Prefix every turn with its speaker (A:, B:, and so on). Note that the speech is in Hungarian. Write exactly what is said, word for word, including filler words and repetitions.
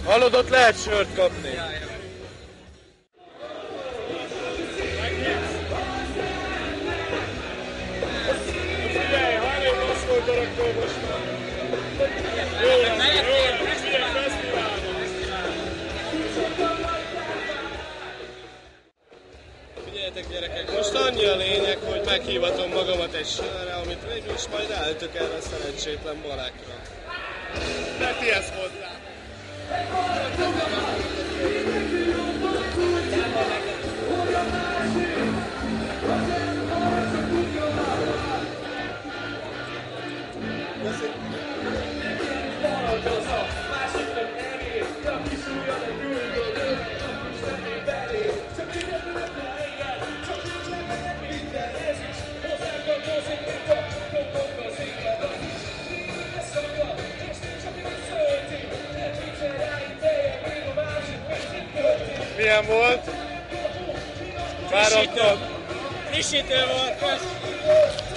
A: Hallod, ott lehet sört kapni.
B: Ja, ja.
A: Figyelj, ha elég rossz volt akkor most már. Jó lesz, jó lesz, figyelj, fesztiválon. Figyeljetek gyerekek, most annyi a lényeg, hogy meghívatom magamat egy sörre, amit végül is majd eltök erre a szerencsétlen barákra. De ti ezt hozzá! Milyen volt? Fáradtad?
B: Frissítő volt, kösz!